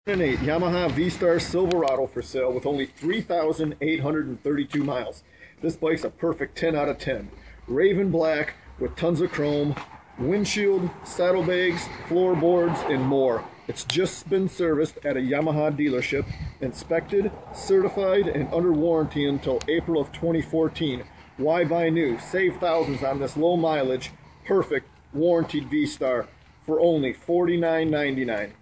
2008 Yamaha Vstar Silverado for sale with only 3,832 miles. This bike's a perfect 10 out of 10. Raven black with tons of chrome, windshield, saddlebags, floorboards, and more. It's just been serviced at a Yamaha dealership, inspected, certified, and under warranty until April of 2014. Why buy new? Save thousands on this low mileage, perfect warranted V-Star for only $49.99.